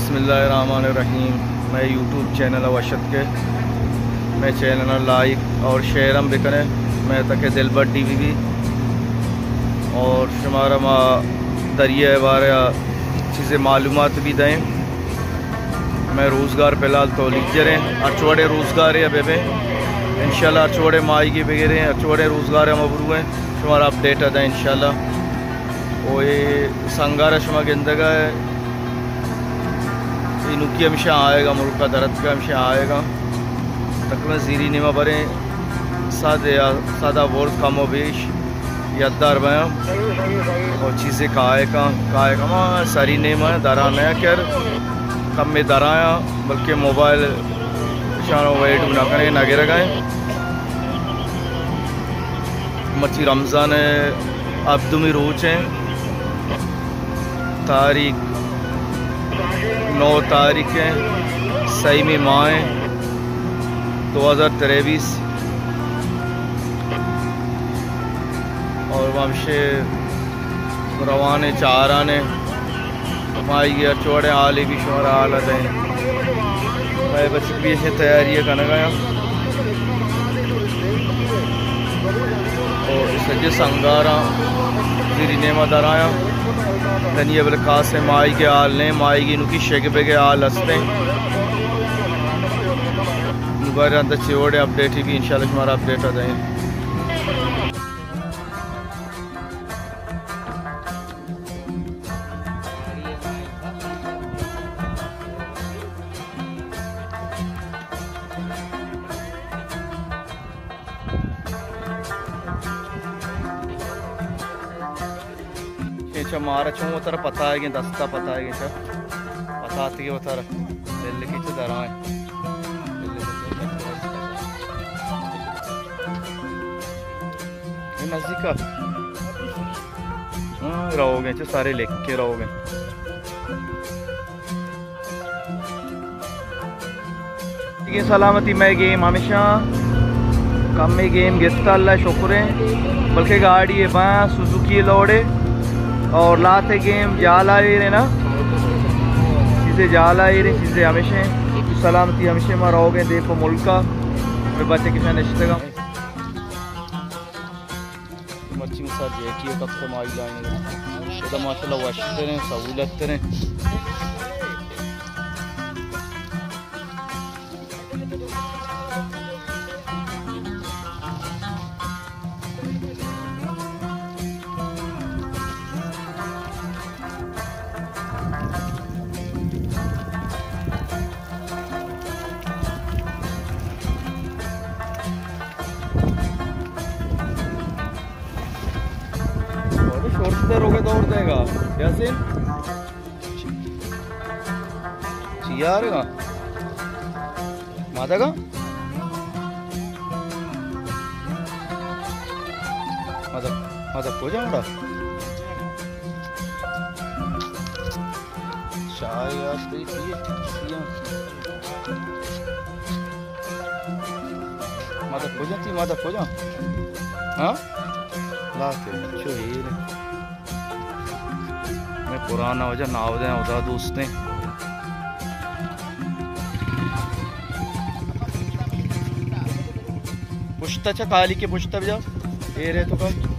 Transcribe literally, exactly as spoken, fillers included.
बिस्मिल्लाहिर्रहमानिर्रहीम। मैं YouTube channel अवशत के मैं चैनल लाइक और शेयर हम बिकने मैं तक दिलबर टी वी भी और शुमारा माँ दरिया बारे चीज़ें मालूमात भी दें। मैं रोज़गार फ़िलहाल तो लीजर हैं अचवड़े रोज़गार है अबे में इंशाल्लाह अचवड़े माई की वगैरह अचवड़े रोज़गार हम अबरू हैं शुमारा अपडेट दें इंशाल्लाह। वो ये संगारा शुमा गिंदगा है इनुकी हमेशा आएगा मुल्क का दरद का हमेशा आएगा तकरीबन जीरी निमा बरे सादे सादा वर्ड कम बेश याददार बया और चीज़ें काए का काए का माँ सारी नेमा दरा नया कर कम में दराया बल्कि मोबाइल शानो वेट ना करें ना गिर गए मची रमज़ान अब्दुमी रोच हैं तारीख नौ तारीख है सही में माह दो हज़ार तेईस और वमशे रवाने चार आने माई चौड़े आले भी शोर हालत है भाई बच्चे भी ऐसे तैयारी करने गया और सजे संगारा तेरी नेमा दराया धनिया बल खास है माई के आल ने माई की नुकी शेकबे के आल हंसते दोबारा अंदर चिवड़े अपडेट ही भी इंशाल्लाह हमारा अपडेट आ जाए। अच्छा मारा छो वो तरह पता है कि दस्ता पता है कि अच्छा पता आती है वो तरह दिल्ली की तो दरा है नजदीक का रहोगे अच्छा सारे लेख के रहोगे ये सलामती में गेम हमेशा कम में गेम गिरता अल्लाह शुक्र है बल्कि गाड़ी है बाँ सुजुकी लौड़े और लाते गेम जाला ही रहे ना चीज़ें जाला ही रही चीज़ें हमेशा सलामती हमेशा में रहोगे देखो मुल्क का बच्चे किसान रिश्ते का मच्छी में साथ जेटी कब से माई लाएंगे तो माशाल्लाह वाशते रहें सहूलत करें रोके दौड़ देगा जैसे चियारेगा माता का माता माता को जाऊंगा चाय यार माता को जाती माता को जा हाँ लाके चुहीर मैं पुराना वजह नाव दें उदा दोस्तें पुश्ता चा खाली के पुश्ता भी जाओ ये रहे तो का